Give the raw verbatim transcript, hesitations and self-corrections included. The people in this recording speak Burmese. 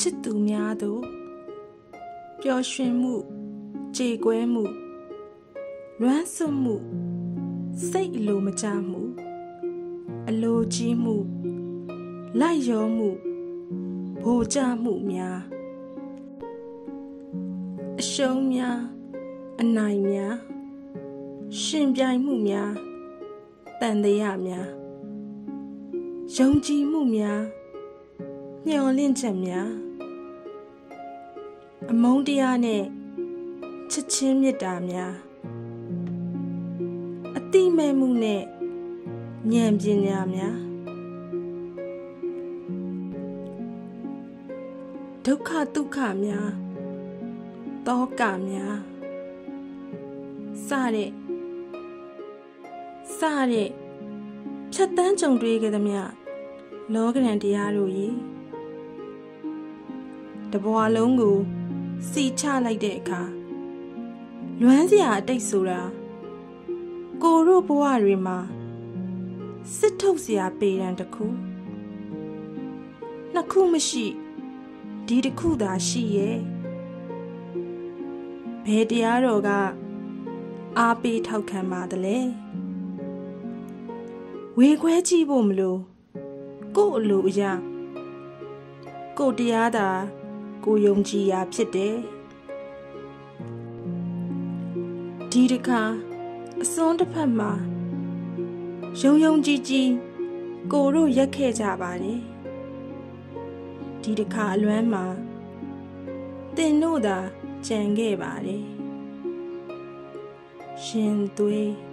ချစ်သူများသို့ပျော်ရွှင်မှုကြေကွဲမှုလွမ်းဆွမှုစိတ်အလိုမကျမှုအလိုကြီးမှုလိုက်ရောမှုဗိုလ်ကျမှုများအရှုံးများအနိုင်များရှင်ပြိုင်မှုများတန်တရားများယုံကြည်မှုများမျှော်လင့်ချက်များအမုန်းတရားနဲ့ချစ်ချင်းမေတ္တာများအတိမဲ့မှုနဲ့ဉာဏ်ပညာများဒုက္ခဒုက္ခများတောကများစတဲ့စတဲ့ဖြတ်တန်းကြုံတွေ့ခဲ့သမျှလောကရန်တရားတို့၏တဘွားလုံးကိုစီချလိုက်တဲ့အခါလွမ်းစရာအတိတ်ဆိုတာကိုတို့ဘဝတွေမှာစစ်ထုတ်စရာပေရန်တစ်ခုနှစ်ခုမရှိဒီတစ်ခုသာရှိရဲ့ဘယ်တရားတော်ကအားပေးထောက်ခံပါသလဲဝေခွဲကြည့်ဖို့မလို့ကို့အလိုအရာကို့တရားသာကိုယုံကြည်ရာဖြစ်တယ်ဒီတခါအစွန်းတစ်ဖက်မှာယုံယုံကြည်ကြည်ကိုတို့ရက်ခဲ့ကြပါတယ်ဒီတခါအလွမ်းမှာတင်တို့သာကြံခဲ့ပါတယ်ရှင်သွေး